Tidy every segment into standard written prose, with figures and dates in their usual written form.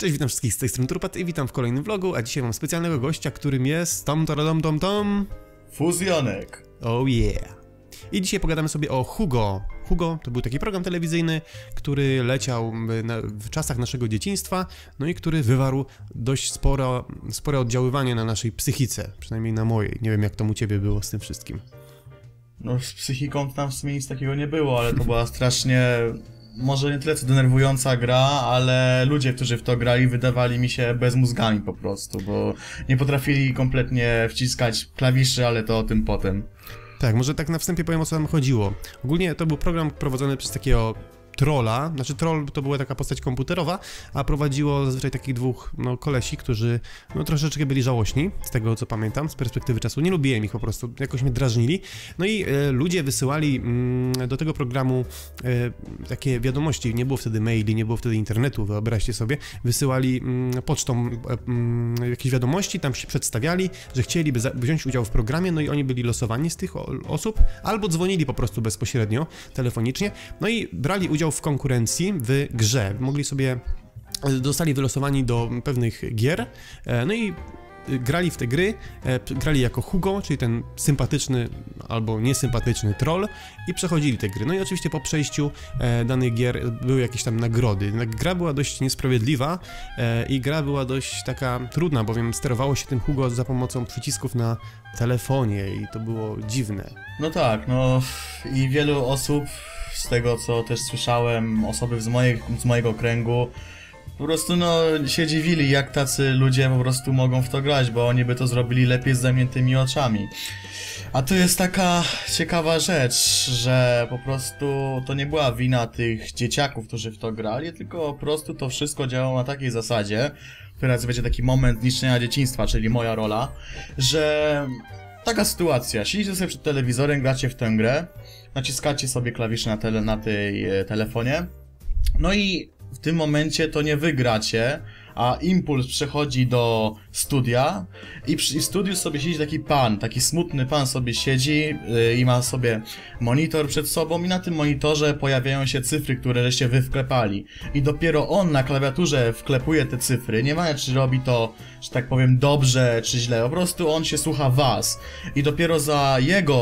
Cześć, witam wszystkich z tej strony Turpat i witam w kolejnym vlogu, a dzisiaj mam specjalnego gościa, którym jest tom. Fuzjonek. Oh yeah. I dzisiaj pogadamy sobie o Hugo. Hugo to był taki program telewizyjny, który leciał w czasach naszego dzieciństwa, no i który wywarł dość spore oddziaływanie na naszej psychice, przynajmniej na mojej. Nie wiem, jak to u ciebie było z tym wszystkim. No z psychiką tam w sumie nic takiego nie było, ale to była strasznie, może nie tyle co denerwująca gra, ale ludzie, którzy w to grali, wydawali mi się bezmózgami po prostu, bo nie potrafili kompletnie wciskać klawiszy, ale to o tym potem. Tak, może tak na wstępie powiem, o co nam chodziło. Ogólnie to był program prowadzony przez takiego trolla, znaczy troll to była taka postać komputerowa, a prowadziło zazwyczaj takich dwóch kolesi, którzy troszeczkę byli żałośni, z tego co pamiętam, z perspektywy czasu. Nie lubiłem ich po prostu, jakoś mnie drażnili. No i ludzie wysyłali do tego programu takie wiadomości, nie było wtedy maili, nie było wtedy internetu, wyobraźcie sobie, wysyłali pocztą jakieś wiadomości, tam się przedstawiali, że chcieliby wziąć udział w programie, no i oni byli losowani z tych osób, albo dzwonili po prostu bezpośrednio, telefonicznie, no i brali udział w konkurencji w grze. Zostali wylosowani do pewnych gier, no i grali w te gry, grali jako Hugo, czyli ten sympatyczny albo niesympatyczny troll i przechodzili te gry. No i oczywiście po przejściu danych gier były jakieś tam nagrody. Gra była dość niesprawiedliwa i gra była dość taka trudna, bowiem sterowało się tym Hugo za pomocą przycisków na telefonie i to było dziwne. No tak, no i wielu osób, z tego co też słyszałem, osoby z mojego kręgu, po prostu się dziwili, jak tacy ludzie po prostu mogą w to grać, bo oni by to zrobili lepiej z zamkniętymi oczami. A tu jest taka ciekawa rzecz, że po prostu to nie była wina tych dzieciaków, którzy w to grali, tylko po prostu to wszystko działało na takiej zasadzie, teraz będzie taki moment niszczenia dzieciństwa, czyli moja rola, że taka sytuacja, siedzicie sobie przed telewizorem, gracie w tę grę, naciskacie sobie klawisze na tej telefonie, no i w tym momencie to nie wy gracie, a impuls przechodzi do studia i w studiu sobie siedzi taki smutny pan sobie siedzi i ma sobie monitor przed sobą i na tym monitorze pojawiają się cyfry, które żeście wy wklepali. I dopiero on na klawiaturze wklepuje te cyfry, nie ma czy robi to, że tak powiem, dobrze czy źle, po prostu on się słucha was. I dopiero za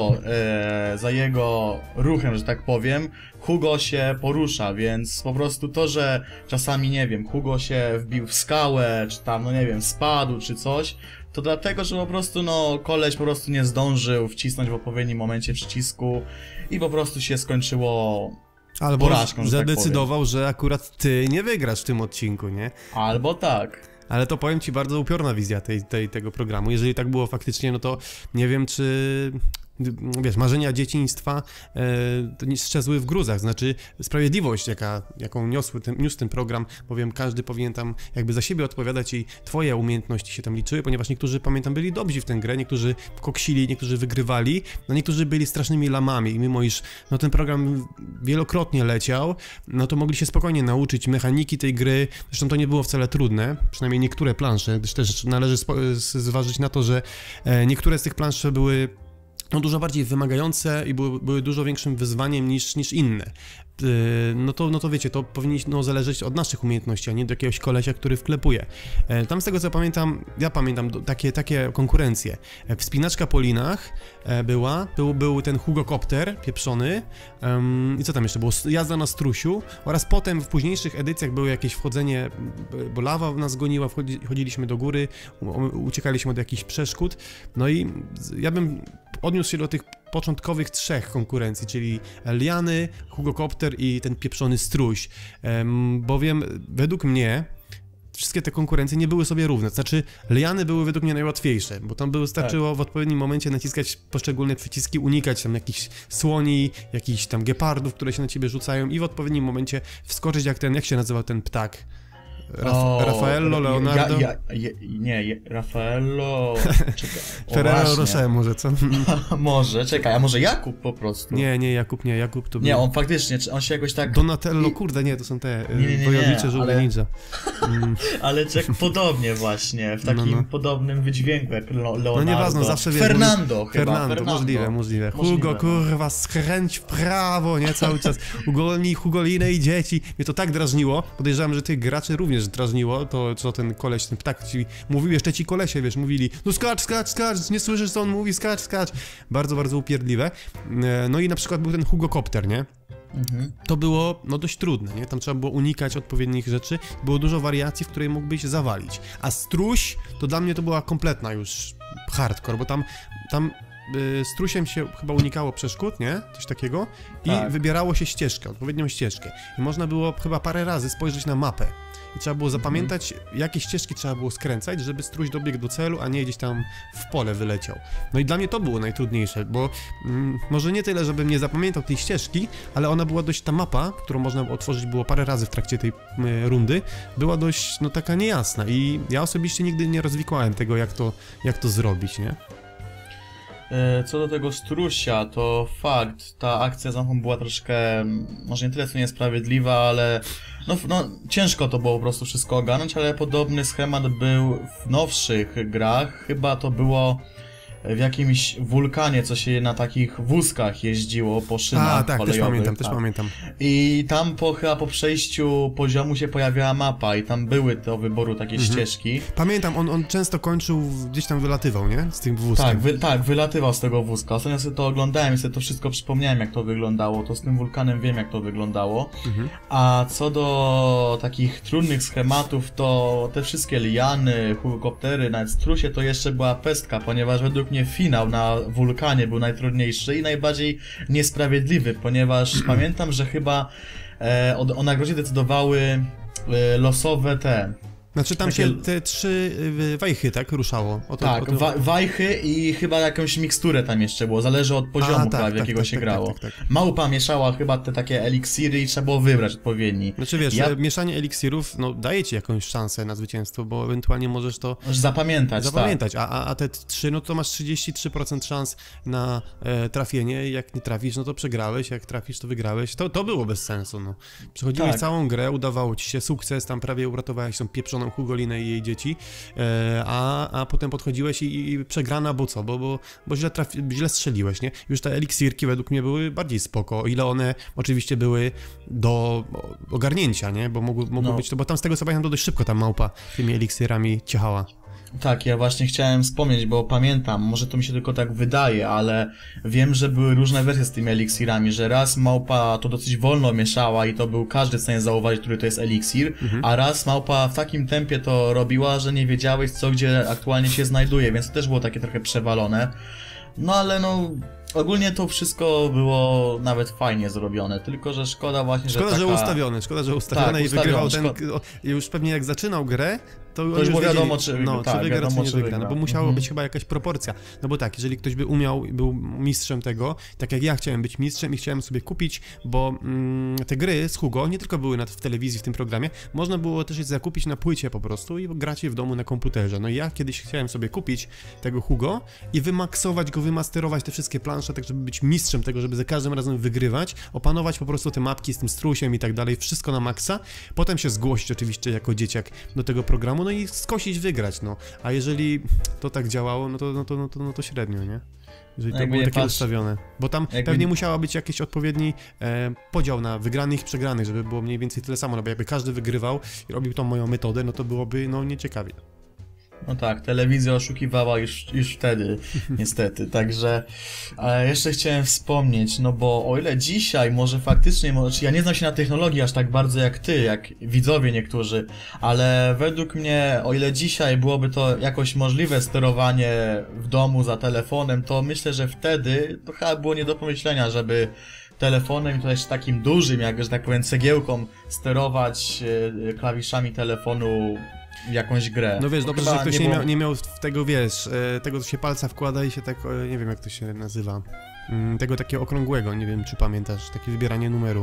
jego ruchem, że tak powiem, Hugo się porusza, więc po prostu to, że czasami, nie wiem, Hugo się wbił w skałę, czy tam, no nie wiem, spadł, czy coś, to dlatego, że po prostu, koleś po prostu nie zdążył wcisnąć w odpowiednim momencie przycisku i po prostu się skończyło albo porażką, że zadecydował, tak że akurat ty nie wygrasz w tym odcinku, nie? Albo tak. Ale to powiem ci, bardzo upiorna wizja tego programu. Jeżeli tak było faktycznie, no to nie wiem, czy... Wiesz, marzenia dzieciństwa strzezły w gruzach, znaczy sprawiedliwość, jaką niósł ten program, bowiem każdy powinien tam jakby za siebie odpowiadać i twoje umiejętności się tam liczyły, ponieważ niektórzy, pamiętam, byli dobrzy w tę grę, niektórzy koksili, niektórzy wygrywali, no niektórzy byli strasznymi lamami i mimo iż ten program wielokrotnie leciał, no to mogli się spokojnie nauczyć mechaniki tej gry, zresztą to nie było wcale trudne, przynajmniej niektóre plansze, gdyż też należy zważyć na to, że niektóre z tych plansz były dużo bardziej wymagające i były dużo większym wyzwaniem niż inne. No to wiecie, to powinno zależeć od naszych umiejętności, a nie do jakiegoś kolesia, który wklepuje. Tam z tego co pamiętam, ja pamiętam takie konkurencje. Wspinaczka po linach był ten Hugocopter pieprzony i co tam jeszcze było? Jazda na strusiu oraz potem w późniejszych edycjach było jakieś wchodzenie, bo lawa nas goniła, chodziliśmy do góry, uciekaliśmy od jakichś przeszkód, no i ja bym odniósł się do tych początkowych trzech konkurencji, czyli liany, Hugocopter i ten pieprzony struś, bowiem według mnie wszystkie te konkurencje nie były sobie równe, to znaczy liany były według mnie najłatwiejsze, bo tam starczyło w odpowiednim momencie naciskać poszczególne przyciski, unikać tam jakichś słoni, jakichś tam gepardów, które się na ciebie rzucają i w odpowiednim momencie wskoczyć jak się nazywał ten ptak? Raffaello, Leonardo? Raffaello... Ferrero Rocher może, co? Może, czekaj, a może Jakub po prostu? Nie, Jakub to był... Nie, on faktycznie, on się jakoś tak... Donatello, kurde, nie, to są te wojownicze żółwie ninja. Ale podobnie właśnie, w takim podobnym wydźwięku jak Leonardo. No nieważne, zawsze wiem. Fernando, możliwe. Hugo, kurwa, skręć w prawo, nie, cały czas. Ugolnij Hugolinę i dzieci. Mnie to tak drażniło, podejrzewam, że tych graczy również wiesz, drażniło, to co ten koleś, ten ptak ci mówił, jeszcze ci kolesie, wiesz, mówili, no skacz, skacz, skacz, nie słyszysz, co on mówi, skacz, skacz. Bardzo, bardzo upierdliwe. No i na przykład był ten Hugokopter, nie? To było, no, dość trudne, nie? Tam trzeba było unikać odpowiednich rzeczy, było dużo wariacji, w której mógłbyś zawalić. A struś, to dla mnie to była kompletna już hardcore, bo tam strusiem się chyba unikało przeszkód, nie? Coś takiego. I wybierało się ścieżkę, odpowiednią ścieżkę. I można było chyba parę razy spojrzeć na mapę. I trzeba było zapamiętać, jakie ścieżki trzeba było skręcać, żeby struś dobiegł do celu, a nie gdzieś tam w pole wyleciał. No i dla mnie to było najtrudniejsze, bo może nie tyle, żebym nie zapamiętał tej ścieżki, ale ona była dość, ta mapa, którą można otworzyć było parę razy w trakcie tej rundy, była dość, no, taka niejasna i ja osobiście nigdy nie rozwikłałem tego, jak to zrobić, nie? Co do tego strusia, to fakt, ta akcja z mapą była troszkę, może nie tyle co niesprawiedliwa, ale no ciężko to było po prostu wszystko ogarnąć, ale podobny schemat był w nowszych grach, chyba to było w jakimś wulkanie, co się na takich wózkach jeździło po szynach kolejowych. Też pamiętam. I tam chyba po przejściu poziomu się pojawiała mapa i tam były do wyboru takie ścieżki. Pamiętam, on często kończył, gdzieś tam wylatywał, nie? Z tym wózkiem. Tak, wylatywał z tego wózka. Ostatnio sobie to oglądałem i sobie to wszystko przypomniałem, jak to wyglądało. To z tym wulkanem wiem, jak to wyglądało. A co do takich trudnych schematów, to te wszystkie liany, helikoptery, nawet strusie, to jeszcze była pestka, ponieważ według mnie finał na wulkanie był najtrudniejszy i najbardziej niesprawiedliwy, ponieważ pamiętam, że chyba o nagrodzie decydowały losowe te... Znaczy tam się te 3 wajchy, tak, ruszało? Wajchy i chyba jakąś miksturę tam jeszcze było, zależy od poziomu, w jakiego się grało. Małpa mieszała chyba te takie eliksiry i trzeba było wybrać odpowiedni. Znaczy wiesz, mieszanie eliksirów, no, daje ci jakąś szansę na zwycięstwo, bo ewentualnie możesz to... Zapamiętać, a te 3, no to masz 33% szans na trafienie, jak nie trafisz, no to przegrałeś, jak trafisz, to wygrałeś. To było bez sensu, no. Przechodziłeś całą grę, udawało ci się sukces, tam prawie uratowałeś tą pieprzoną Hugolinę i jej dzieci, a potem podchodziłeś i przegrana, bo co? Bo źle strzeliłeś, nie? Już te eliksirki według mnie były bardziej spoko, o ile one oczywiście były do ogarnięcia, nie? Bo mogło być to, bo tam z tego co pamiętam, to dość szybko ta małpa tymi eliksirami ciechała. Tak, ja właśnie chciałem wspomnieć, bo pamiętam, może to mi się tylko tak wydaje, ale wiem, że były różne wersje z tymi eliksirami, że raz małpa to dosyć wolno mieszała i to był każdy w stanie zauważyć, który to jest eliksir, a raz małpa w takim tempie to robiła, że nie wiedziałeś co gdzie aktualnie się znajduje, więc to też było takie trochę przewalone. No ale ogólnie to wszystko było nawet fajnie zrobione, tylko że szkoda właśnie, że ustawione i wygrywał już pewnie jak zaczynał grę, to już było wiadomo, czy wygra, czy nie wygra, no bo musiało być chyba jakaś proporcja, no bo tak, jeżeli ktoś by był mistrzem tego, tak jak ja chciałem być mistrzem i chciałem sobie kupić, bo te gry z Hugo nie tylko były w telewizji w tym programie, można było też je zakupić na płycie po prostu i grać je w domu na komputerze, no i ja kiedyś chciałem sobie kupić tego Hugo i wymaksować go, wymasterować te wszystkie plansze, tak żeby być mistrzem tego, żeby za każdym razem wygrywać, opanować po prostu te mapki z tym strusiem i tak dalej, wszystko na maksa, potem się zgłosić oczywiście jako dzieciak do tego programu, no i skosić, wygrać, no. A jeżeli to tak działało, no to średnio, nie? Jeżeli to było takie ustawione. Bo tam pewnie musiała być jakiś odpowiedni podział na wygranych i przegranych, żeby było mniej więcej tyle samo, no bo jakby każdy wygrywał i robił tą moją metodę, no to byłoby, no, nieciekawie. No tak, telewizja oszukiwała już wtedy, niestety, także jeszcze chciałem wspomnieć, no bo o ile dzisiaj może faktycznie, ja nie znam się na technologii aż tak bardzo jak ty, jak widzowie niektórzy, ale według mnie, o ile dzisiaj byłoby to jakoś możliwe sterowanie w domu za telefonem, to myślę, że wtedy to chyba było nie do pomyślenia, żeby telefonem i to jeszcze takim dużym, jak, że tak powiem, cegiełką sterować klawiszami telefonu jakąś grę. No wiesz, dobrze, że ktoś nie miał tego, wiesz, tego, co się palca wkłada i się tak, nie wiem jak to się nazywa, tego takiego okrągłego, nie wiem czy pamiętasz, takie wybieranie numeru.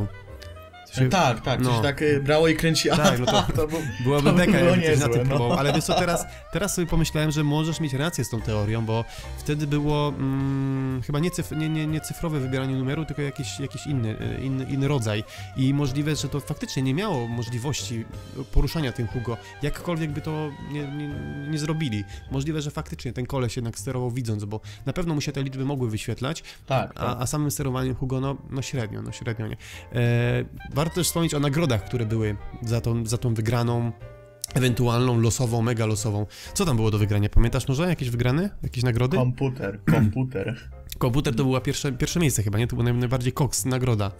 Tak, coś się tak brało i kręci, tak, no to byłaby beka, jakby ktoś na tym próbował, ale wiesz co, teraz sobie pomyślałem, że możesz mieć rację z tą teorią, bo wtedy było chyba nie cyfrowe wybieranie numeru, tylko jakiś inny rodzaj i możliwe, że to faktycznie nie miało możliwości poruszania tym Hugo, jakkolwiek by to nie zrobili. Możliwe, że faktycznie ten koleś jednak sterował widząc, bo na pewno mu się te liczby mogły wyświetlać, a samym sterowaniem Hugo, no średnio, nie. Warto też wspomnieć o nagrodach, które były za tą wygraną. ewentualną losową, mega losową. Co tam było do wygrania? Pamiętasz może? Jakieś wygrane? Jakieś nagrody? Komputer. Komputer to była pierwsze miejsce chyba, nie? To była najbardziej koks nagroda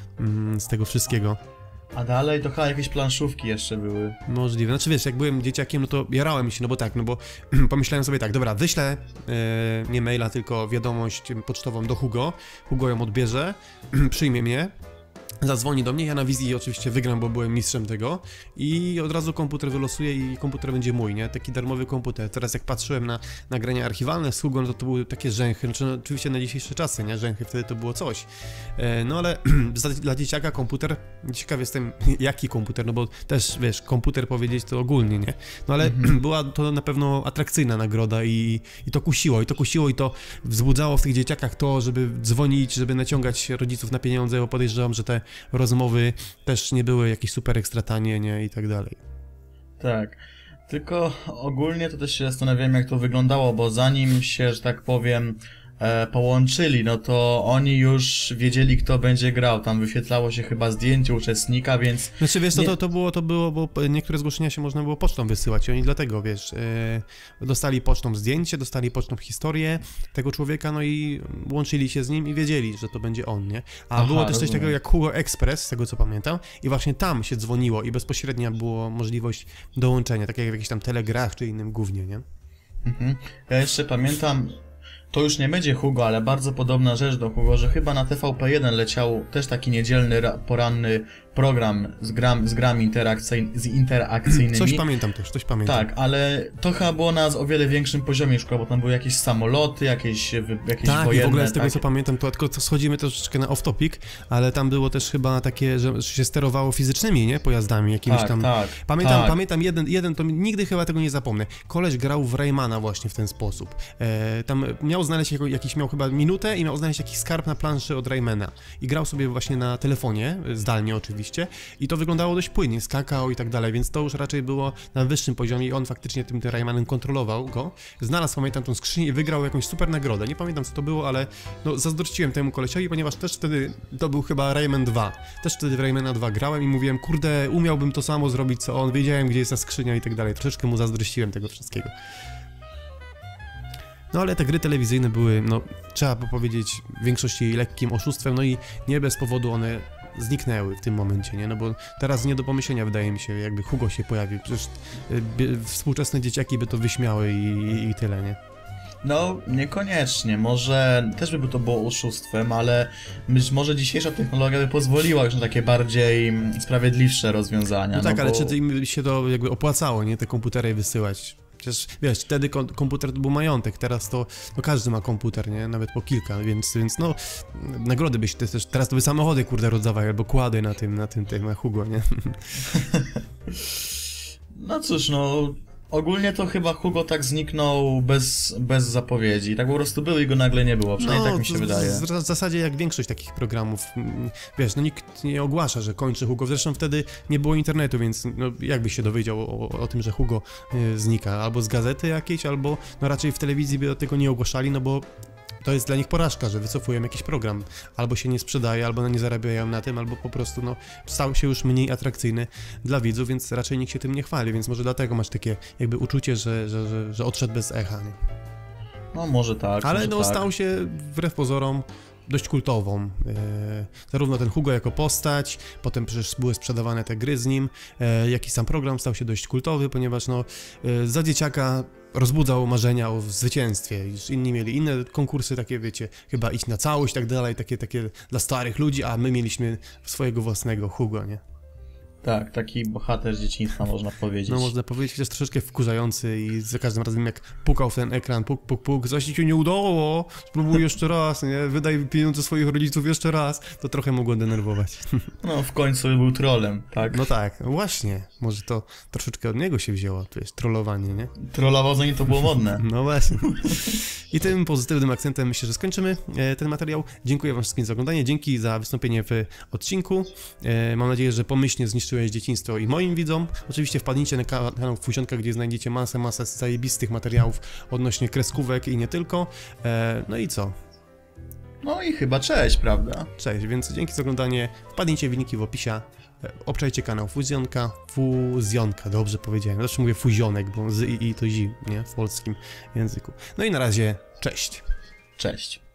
z tego wszystkiego. A dalej to chyba jakieś planszówki jeszcze były. Możliwe. Znaczy wiesz, jak byłem dzieciakiem, no to jarałem się, no bo tak, no bo pomyślałem sobie tak, dobra, wyślę nie maila, tylko wiadomość pocztową do Hugo. Hugo ją odbierze, przyjmie mnie, zadzwoni do mnie, ja na wizji oczywiście wygram, bo byłem mistrzem tego i od razu komputer wylosuje i komputer będzie mój, nie? Taki darmowy komputer. Teraz jak patrzyłem na nagrania archiwalne z Hugo, no to były takie rzęchy, znaczy no, oczywiście na dzisiejsze czasy, nie? Rzęchy, wtedy to było coś. No ale dla dzieciaka komputer, ciekaw jestem jaki komputer, no bo też wiesz, komputer powiedzieć to ogólnie, nie? No ale była to na pewno atrakcyjna nagroda i to kusiło, i to wzbudzało w tych dzieciakach to, żeby dzwonić, żeby naciągać rodziców na pieniądze, bo podejrzewam, że te rozmowy też nie były jakieś super ekstra tanie, nie? I tak dalej. Tak. Tylko ogólnie to też się zastanawiałem, jak to wyglądało, bo zanim się, że tak powiem, połączyli, no to oni już wiedzieli, kto będzie grał. Tam wyświetlało się chyba zdjęcie uczestnika, więc... Znaczy wiesz, to było, bo niektóre zgłoszenia się można było pocztą wysyłać i oni dlatego, wiesz, dostali pocztą zdjęcie, dostali pocztą historię tego człowieka, no i łączyli się z nim i wiedzieli, że to będzie on, nie? A było też coś takiego jak Hugo Express, z tego co pamiętam, i właśnie tam się dzwoniło i bezpośrednia była możliwość dołączenia, tak jak w jakichś tam telegrach czy innym gównie, nie? Ja jeszcze pamiętam, to już nie będzie Hugo, ale bardzo podobna rzecz do Hugo, że chyba na TVP1 leciał też taki niedzielny, poranny program z grami interakcyjnymi. Coś pamiętam też, coś pamiętam. Tak, ale to chyba było na o wiele większym poziomie szkoły, bo tam były jakieś samoloty, jakieś tak, wojenne. I w ogóle z tego takie... co pamiętam, to tylko schodzimy troszeczkę na off-topic, ale tam było też chyba takie, że się sterowało fizycznymi, nie? Pojazdami jakimiś tam. Pamiętam jeden, to nigdy chyba tego nie zapomnę. Koleś grał w Raymana właśnie w ten sposób. Tam miał znaleźć miał chyba minutę i miał znaleźć jakiś skarb na planszy od Raymana. I grał sobie właśnie na telefonie, zdalnie oczywiście. I to wyglądało dość płynnie, skakał i tak dalej, więc to już raczej było na wyższym poziomie i on faktycznie tym Raymanem kontrolował go. Znalazł, pamiętam, tą skrzynię i wygrał jakąś super nagrodę. Nie pamiętam co to było, ale no zazdrościłem temu kolesiowi, ponieważ też wtedy to był chyba Rayman 2. Też wtedy w Raymana 2 grałem i mówiłem, kurde, umiałbym to samo zrobić co on, wiedziałem gdzie jest ta skrzynia i tak dalej. Troszeczkę mu zazdrościłem tego wszystkiego. No ale te gry telewizyjne były, no trzeba by powiedzieć, w większości lekkim oszustwem, no i nie bez powodu one zniknęły w tym momencie, nie? No bo teraz nie do pomyślenia wydaje mi się, jakby Hugo się pojawił, przecież współczesne dzieciaki by to wyśmiały i tyle, nie? No, niekoniecznie, może też by to było oszustwem, ale być może dzisiejsza technologia by pozwoliła już na takie bardziej sprawiedliwsze rozwiązania. No tak, no ale bo... czy im się to jakby opłacało, nie? Te komputery wysyłać. Przecież, wiesz, wtedy komputer to był majątek, teraz to no każdy ma komputer, nie? Nawet po kilka, więc no nagrody byś też, teraz to by samochody, kurde, rozdawali, albo kłady na Hugo, nie? No cóż, no ogólnie to chyba Hugo tak zniknął bez zapowiedzi, tak po prostu był i go nagle nie było, przynajmniej tak mi się wydaje. W zasadzie jak większość takich programów, wiesz, no nikt nie ogłasza, że kończy Hugo, zresztą wtedy nie było internetu, więc no jakbyś się dowiedział o tym, że Hugo znika, albo z gazety jakiejś, albo no raczej w telewizji by tego nie ogłaszali, no bo to jest dla nich porażka, że wycofują jakiś program, albo się nie sprzedaje, albo nie zarabiają na tym, albo po prostu no stał się już mniej atrakcyjny dla widzów, więc raczej nikt się tym nie chwali, więc może dlatego masz takie jakby uczucie, że odszedł bez echa, nie? No może tak. Ale może no tak. stał się wbrew pozorom dość kultową. Zarówno ten Hugo jako postać, potem przecież były sprzedawane te gry z nim, jak i sam program stał się dość kultowy, ponieważ no za dzieciaka rozbudzał marzenia o zwycięstwie. Już inni mieli inne konkursy, takie wiecie, chyba iść na całość i tak dalej, takie dla starych ludzi, a my mieliśmy swojego własnego Hugo, nie? Tak, taki bohater z dzieciństwa można powiedzieć. No można powiedzieć, chociaż troszeczkę wkurzający i za każdym razem jak pukał w ten ekran, puk, coś ci się nie udało, spróbuj jeszcze raz, nie? Wydaj pieniądze swoich rodziców jeszcze raz, to trochę mogło denerwować. No w końcu był trollem, tak? No tak, właśnie, może to troszeczkę od niego się wzięło, to jest trollowanie, nie? Trollował, zanim to było modne. No właśnie. I tym pozytywnym akcentem myślę, że skończymy ten materiał. Dziękuję wam wszystkim za oglądanie, dzięki za wystąpienie w odcinku. Mam nadzieję, że pomyślnie zniszczyłeś dzieciństwo i moim widzom. Oczywiście wpadnijcie na kanał Fusionka, gdzie znajdziecie masę zajebistych materiałów odnośnie kreskówek i nie tylko. No i co? No i chyba cześć, prawda? Cześć, więc dzięki za oglądanie. Wpadnijcie w linki w opisie. Obczajcie kanał Fuzjonka, dobrze powiedziałem. Zawsze mówię Fuzionek, bo z i to zi, nie? W polskim języku. No i na razie, cześć. Cześć.